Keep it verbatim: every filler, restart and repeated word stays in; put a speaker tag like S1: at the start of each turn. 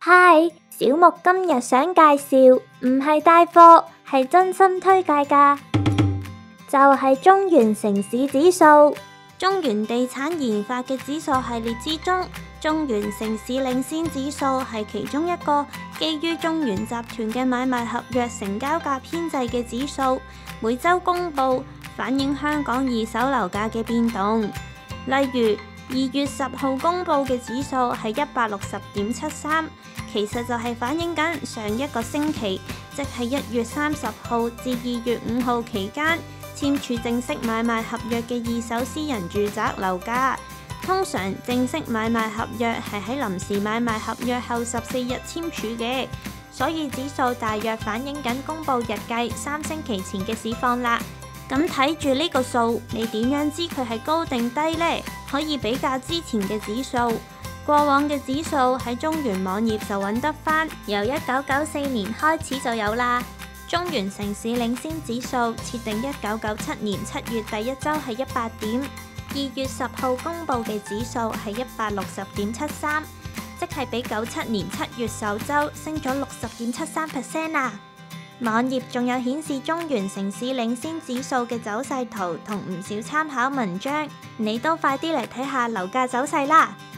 S1: 嗨，小木今日想介紹，唔係帶貨，係真心推介㗎，就係中原城市指數。中原地產研發嘅指數系列之中，中原城市領先指數係其中一個基於中原集團嘅買賣合約成交價編製嘅指數，每週公布，反映香港二手樓價嘅變動。例如二月十號公布嘅指數係一百六十點七三，其實就係反映緊上一個星期，即係一月三十號至二月五號期間簽署正式買賣合約嘅二手私人住宅樓價。通常正式買賣合約係喺臨時買賣合約後十四日簽署嘅，所以指數大約反映緊公布日計三星期前嘅市況啦。咁睇住呢個數，你點樣知佢係高定低呢？可以比較之前嘅指數，過往嘅指數喺中原網頁就揾得返，由一九九四年開始就有啦。中原城市領先指數設定一九九七年七月第一週係一百點，二月十號公布嘅指數係一百六十點七三，即係比九七年七月首週升咗六十點七三 percent 啊！網頁仲有顯示中原城市領先指數嘅走勢圖同唔少參考文章，你都快啲嚟睇下樓價走勢啦！